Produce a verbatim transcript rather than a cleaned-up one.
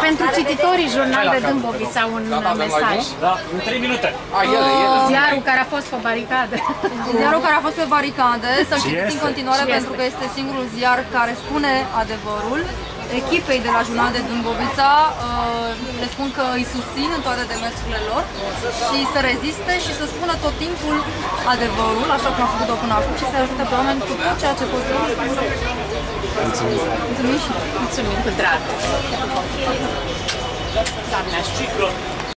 pentru cititorii Jurnal de Dâmbovița un mesaj. Da, în trei minute. Ziarul care a fost pe baricade. Ziarul care a fost pe baricade, să-l citiți în continuare pentru că este singurul ziar care spune adevărul. Echipei de la Jurnal de Dâmbovița le spun că îi susțin în toate demersurile lor și să reziste și să spună tot timpul adevărul, așa cum a făcut-o până acum, și să ajute pe oameni cu tot ceea ce pot să facă. Mulțumim! Mulțumim și mulțumim cu drag! Doamne,